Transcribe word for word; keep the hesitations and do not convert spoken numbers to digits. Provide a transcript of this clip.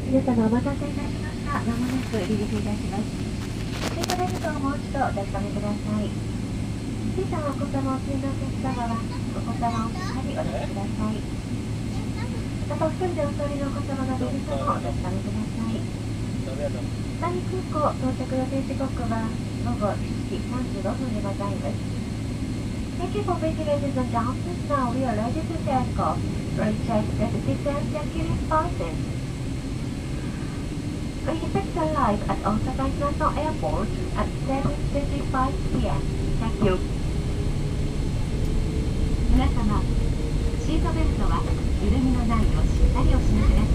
皆様お待たせいたしました。まもなく離陸いたします。シートベルトをもう一度お確かめください。小さなお子様をお積みのお客様は、お子様をしっかりお乗せください。またお一人でお座りのお子様のベルトもお確かめください。北見空港到着予定時刻は午後しちじさんじゅうごふんでございます。Thank you for visiting, ladies and gentlemen. Now we are ready to take off. Please check that the seat belts and seating fastened. We expect to arrive at Osaka International Airport at seven twenty-five p m Thank you. 皆様、シートベルトは緩みのないようしっかりお締めください。